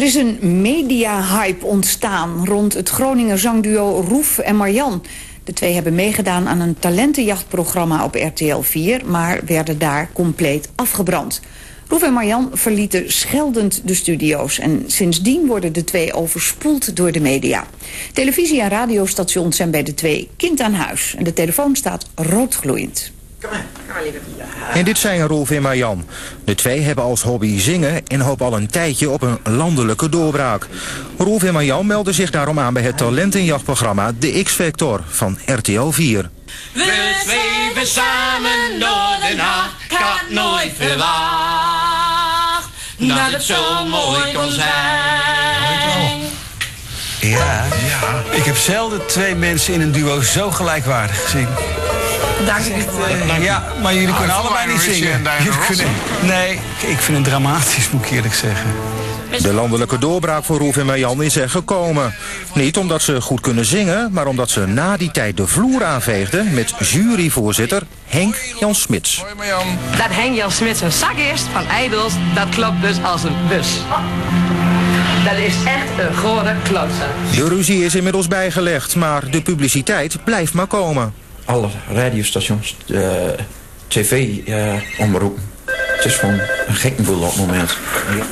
Er is een media-hype ontstaan rond het Groninger zangduo Roef en Marjan. De twee hebben meegedaan aan een talentenjachtprogramma op RTL 4... maar werden daar compleet afgebrand. Roef en Marjan verlieten scheldend de studio's... en sindsdien worden de twee overspoeld door de media. Televisie- en radiostations zijn bij de twee kind aan huis. En de telefoon staat roodgloeiend. Kom maar liever. En dit zijn Rolf en Marjan. De twee hebben als hobby zingen en hopen al een tijdje op een landelijke doorbraak. Rolf en Marjan melden zich daarom aan bij het talentenjachtprogramma De X-Factor van RTL 4. We zweven samen door de nacht, ik had nooit verwacht dat het zo mooi kon zijn. Ja, ik heb zelden twee mensen in een duo zo gelijkwaardig gezien. Dank je. Ja, maar jullie kunnen allebei niet zingen. Nee, ik vind het dramatisch, moet ik eerlijk zeggen. De landelijke doorbraak voor Rolf en Marjan is er gekomen. Niet omdat ze goed kunnen zingen, maar omdat ze na die tijd de vloer aanveegden met juryvoorzitter Henk Jan Smits. Hoi Marjan. Dat Henk Jan Smits een zak is van idols, dat klopt dus als een bus. Dat is echt een gore klootzak. De ruzie is inmiddels bijgelegd, maar de publiciteit blijft maar komen. Alle radiostations, tv-omroepen. Het is gewoon een gekkenboel op het moment. Ja.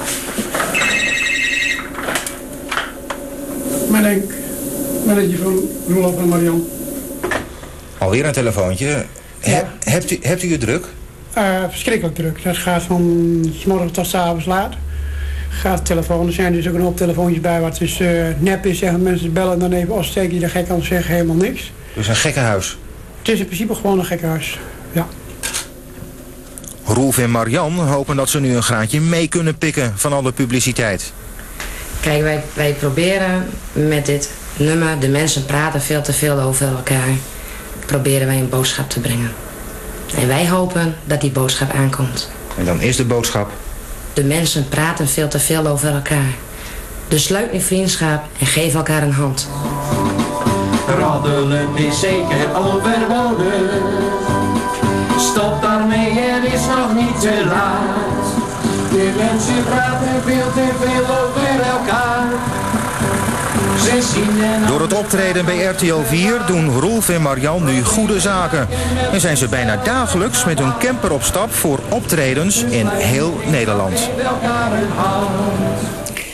Manager van Roelof en Marjan. Alweer een telefoontje. Ja. Hebt u het druk? Verschrikkelijk druk. Dat gaat van 's morgens tot 's avonds laat. Gaat de telefoon. Er zijn dus ook een hoop telefoontjes bij wat dus nep is. Zeggen mensen bellen dan even steek je de gek aan zeggen helemaal niks. Dus een gekkenhuis. Het is in principe gewoon een gekkenhuis. Ja. Rolf en Marjan hopen dat ze nu een graantje mee kunnen pikken van alle publiciteit. Kijk, wij proberen met dit nummer, de mensen praten veel te veel over elkaar, proberen wij een boodschap te brengen. En wij hopen dat die boodschap aankomt. En dan is de boodschap: de mensen praten veel te veel over elkaar. Dus sluit nu vriendschap en geef elkaar een hand. Roddelen is zeker overbodig. Stop daarmee, het is nog niet te laat. De mensen praten veel te veel over elkaar. Door het optreden bij RTL 4 doen Rolf en Marjan nu goede zaken. En zijn ze bijna dagelijks met hun camper op stap voor optredens in heel Nederland.